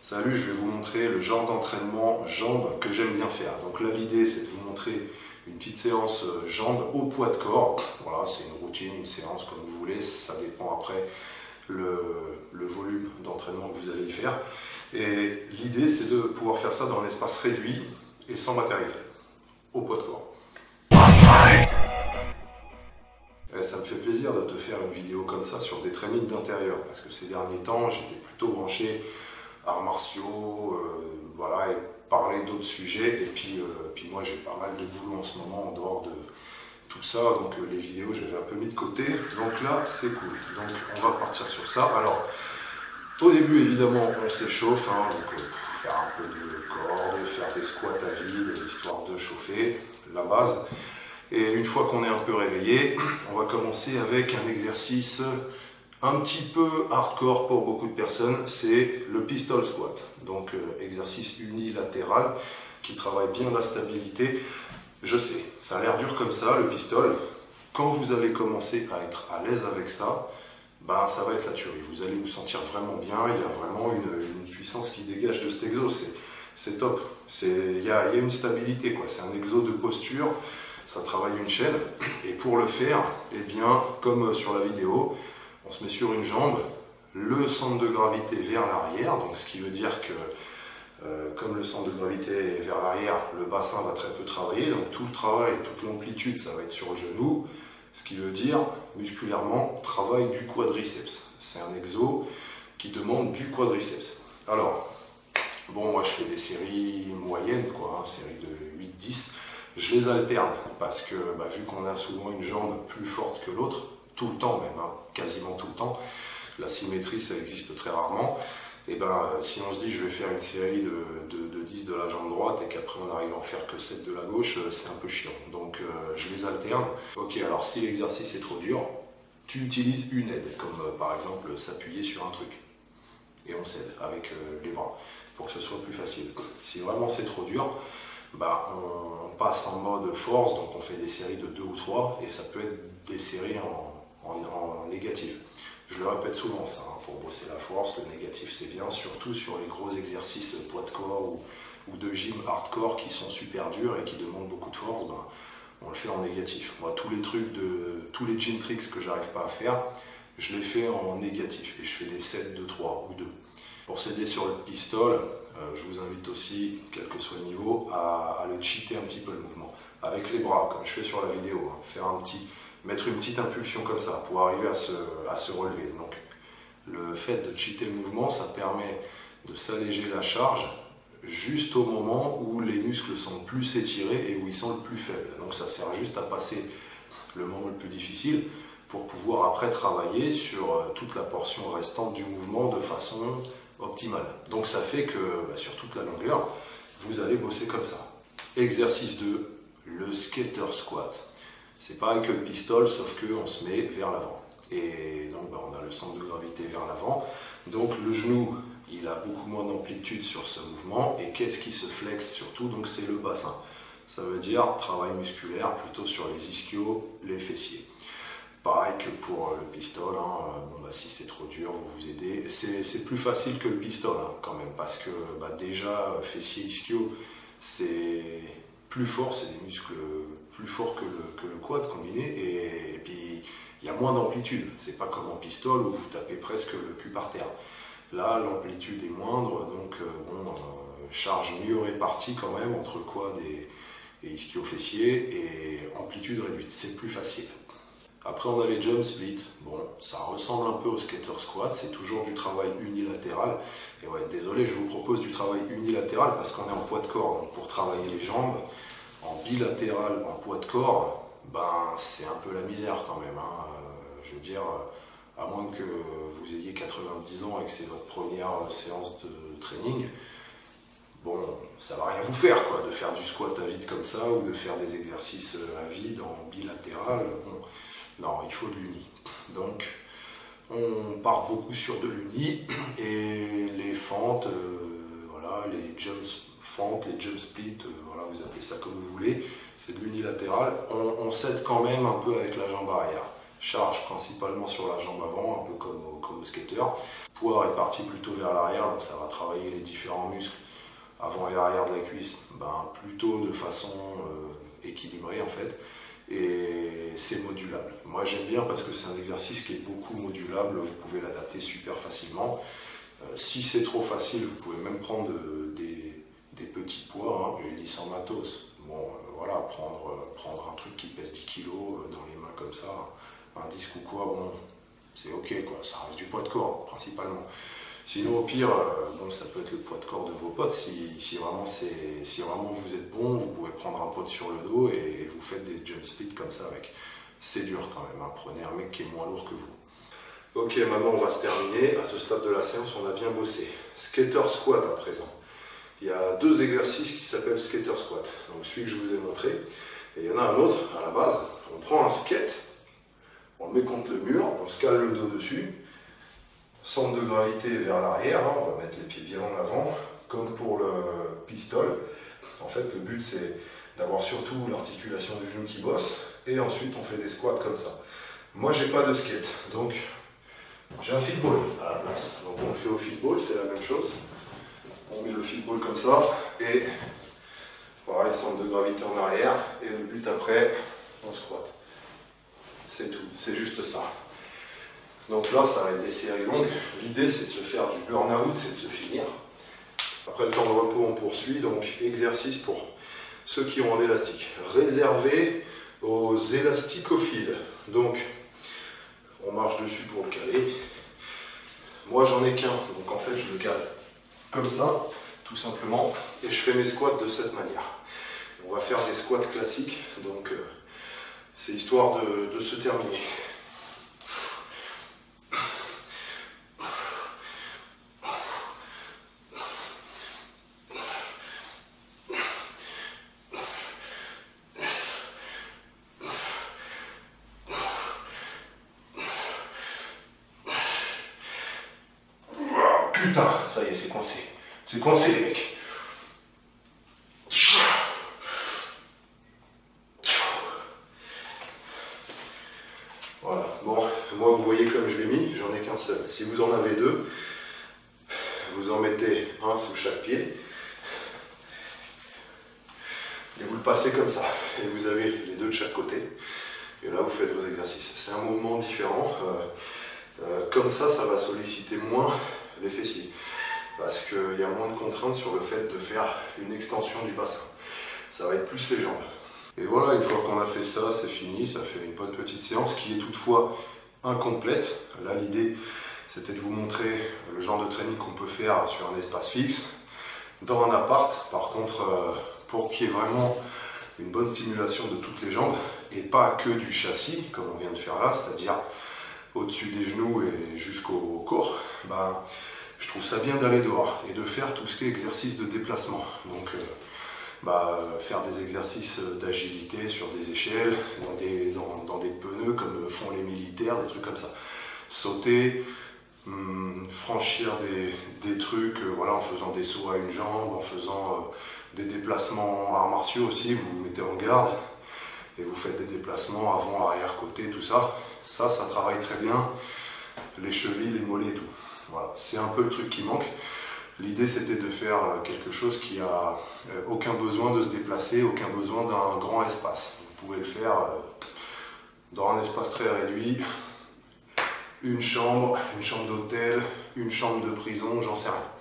Salut, je vais vous montrer le genre d'entraînement jambes que j'aime bien faire. Donc là, l'idée, c'est de vous montrer une petite séance jambes au poids de corps. Voilà, c'est une routine, une séance comme vous voulez. Ça dépend après le volume d'entraînement que vous allez y faire. Et l'idée, c'est de pouvoir faire ça dans un espace réduit et sans matériel, au poids de corps. Et ça me fait plaisir de te faire une vidéo comme ça sur des trainings d'intérieur, parce que ces derniers temps, j'étais plutôt branché arts martiaux, voilà, et parler d'autres sujets. Et puis moi, j'ai pas mal de boulot en ce moment en dehors de tout ça, donc les vidéos, j'avais un peu mis de côté. Donc là, c'est cool. Donc on va partir sur ça. Alors, au début, évidemment, on s'échauffe, hein, donc faire un peu de corde, faire des squats à vide, histoire de chauffer, la base. Et une fois qu'on est un peu réveillé, on va commencer avec un exercice un petit peu hardcore pour beaucoup de personnes, c'est le pistol squat. Donc exercice unilatéral qui travaille bien la stabilité. Je sais, ça a l'air dur comme ça, le pistol. Quand vous allez commencer à être à l'aise avec ça, ben, ça va être la tuerie. Vous allez vous sentir vraiment bien, il y a vraiment une puissance qui dégage de cet exo, c'est top. Il y a une stabilité, quoi. C'est un exo de posture, ça travaille une chaîne. Et pour le faire, eh bien, comme sur la vidéo, on se met sur une jambe, le centre de gravité vers l'arrière, donc ce qui veut dire que comme le centre de gravité est vers l'arrière, le bassin va très peu travailler, donc tout le travail, toute l'amplitude, ça va être sur le genou, ce qui veut dire, musculairement, travail du quadriceps. C'est un exo qui demande du quadriceps. Alors, bon, moi je fais des séries moyennes, quoi, hein, séries de 8-10, je les alterne, parce que vu qu'on a souvent une jambe plus forte que l'autre, tout le temps même, hein, quasiment tout le temps, la symétrie ça existe très rarement, et si on se dit je vais faire une série de 10 de la jambe droite et qu'après on arrive à en faire que 7 de la gauche, c'est un peu chiant, donc je les alterne. Ok, alors si l'exercice est trop dur, tu utilises une aide, comme par exemple s'appuyer sur un truc, et on s'aide avec les bras, pour que ce soit plus facile. Si vraiment c'est trop dur, on passe en mode force, donc on fait des séries de 2 ou 3, et ça peut être des séries en négatif. Je le répète souvent ça, hein, pour bosser la force, le négatif c'est bien, surtout sur les gros exercices poids de corps ou de gym hardcore qui sont super durs et qui demandent beaucoup de force, on le fait en négatif. Moi, tous les gym tricks que j'arrive pas à faire, je les fais en négatif et je fais des sets de 3 ou 2. Pour s'aider sur le pistol, je vous invite aussi, quel que soit le niveau, à le cheater un petit peu le mouvement. Avec les bras, comme je fais sur la vidéo, hein, mettre une petite impulsion comme ça pour arriver à se relever. Donc le fait de cheater le mouvement, ça permet de s'alléger la charge juste au moment où les muscles sont le plus étirés et où ils sont le plus faibles. Donc ça sert juste à passer le moment le plus difficile pour pouvoir après travailler sur toute la portion restante du mouvement de façon optimale. Donc ça fait que sur toute la longueur, vous allez bosser comme ça. Exercice 2, le skater squat. C'est pareil que le pistol, sauf qu'on se met vers l'avant. Et donc on a le centre de gravité vers l'avant. Donc le genou, il a beaucoup moins d'amplitude sur ce mouvement. Et qu'est-ce qui se flexe surtout? Donc c'est le bassin. Ça veut dire travail musculaire plutôt sur les ischios, les fessiers. Pareil que pour le pistol, hein, si c'est trop dur, vous vous aidez. C'est plus facile que le pistol, hein, quand même, parce que déjà, fessier, ischio, c'est plus fort, c'est des muscles plus forts que le quad combiné, et puis il y a moins d'amplitude. C'est pas comme en pistol où vous tapez presque le cul par terre. Là, l'amplitude est moindre, donc charge mieux répartie quand même entre quad et ischio-fessier, et amplitude réduite, c'est plus facile. Après, on a les jump splits. Bon, ça ressemble un peu au skater squat, c'est toujours du travail unilatéral. Et ouais, désolé, je vous propose du travail unilatéral parce qu'on est en poids de corps. Donc pour travailler les jambes, en bilatéral, en poids de corps, c'est un peu la misère quand même, hein. Je veux dire, à moins que vous ayez 90 ans et que c'est votre première séance de training, bon, ça va rien vous faire, quoi, de faire du squat à vide comme ça ou de faire des exercices à vide en bilatéral. Bon. Non, il faut de l'uni. Donc, on part beaucoup sur de l'uni et les fentes, voilà, les jump fentes, les jump splits, voilà, vous appelez ça comme vous voulez, c'est de l'unilatéral. On s'aide quand même un peu avec la jambe arrière. charge principalement sur la jambe avant, un peu comme au skater. Le poids est parti plutôt vers l'arrière, donc ça va travailler les différents muscles avant et arrière de la cuisse, plutôt de façon équilibrée en fait. Et c'est modulable. Moi j'aime bien parce que c'est un exercice qui est beaucoup modulable, vous pouvez l'adapter super facilement. Si c'est trop facile, vous pouvez même prendre des petits poids, hein. J'ai dit sans matos. Bon, voilà, prendre un truc qui pèse 10 kg dans les mains comme ça, un disque ou quoi, bon, c'est ok quoi, ça reste du poids de corps principalement. Sinon au pire, bon, ça peut être le poids de corps de vos potes, si vraiment vous êtes bon, vous pouvez prendre un pote sur le dos et vous faites des jump splits comme ça avec. C'est dur quand même, hein. Prenez un mec qui est moins lourd que vous. Ok, maintenant on va se terminer. À ce stade de la séance, on a bien bossé. Skater squat à présent. Il y a 2 exercices qui s'appellent skater squat. Donc celui que je vous ai montré. Et il y en a un autre à la base. On prend un skate, on le met contre le mur, on se cale le dos dessus. Centre de gravité vers l'arrière, hein, on va mettre les pieds bien en avant, comme pour le pistol. En fait, le but c'est d'avoir surtout l'articulation du genou qui bosse. Et ensuite, on fait des squats comme ça. Moi, j'ai pas de skate, donc j'ai un feetball à la place. Donc on le fait au feetball, c'est la même chose. On met le feetball comme ça, et pareil, centre de gravité en arrière, et le but après, on squat. C'est tout, c'est juste ça. Donc là, ça va être des séries longues. L'idée, c'est de se faire du burn-out, c'est de se finir. Après le temps de repos, on poursuit. Donc, exercice pour ceux qui ont un élastique. Réservé aux élasticophiles. Donc, on marche dessus pour le caler. Moi, j'en ai qu'un. Donc, en fait, je le cale comme ça, tout simplement. Et je fais mes squats de cette manière. On va faire des squats classiques. Donc, c'est histoire de se terminer. Putain, ça y est, c'est coincé. C'est coincé, les mecs. Voilà. Bon, moi, vous voyez comme je l'ai mis, j'en ai qu'un seul. Si vous en avez 2, vous en mettez un sous chaque pied. Et vous le passez comme ça. Et vous avez les 2 de chaque côté. Et là, vous faites vos exercices. C'est un mouvement différent. Comme ça, ça va solliciter moins les fessiers. Parce qu'il y a moins de contraintes sur le fait de faire une extension du bassin. Ça va être plus les jambes. Et voilà, une fois qu'on a fait ça, c'est fini. Ça fait une bonne petite séance qui est toutefois incomplète. Là, l'idée, c'était de vous montrer le genre de training qu'on peut faire sur un espace fixe, dans un appart. Par contre, pour qu'il y ait vraiment une bonne stimulation de toutes les jambes, et pas que du châssis, comme on vient de faire là, c'est-à-dire au-dessus des genoux et jusqu'au corps, je trouve ça bien d'aller dehors et de faire tout ce qui est exercice de déplacement. Donc faire des exercices d'agilité sur des échelles, dans des pneus comme font les militaires, des trucs comme ça. Sauter, franchir des trucs, voilà, en faisant des sauts à une jambe, en faisant des déplacements arts martiaux aussi, vous vous mettez en garde et vous faites des déplacements avant, arrière, côté, tout ça. Ça travaille très bien les chevilles, les mollets et tout. Voilà, c'est un peu le truc qui manque. L'idée, c'était de faire quelque chose qui a aucun besoin de se déplacer, aucun besoin d'un grand espace. Vous pouvez le faire dans un espace très réduit, une chambre d'hôtel, une chambre de prison, j'en sais rien.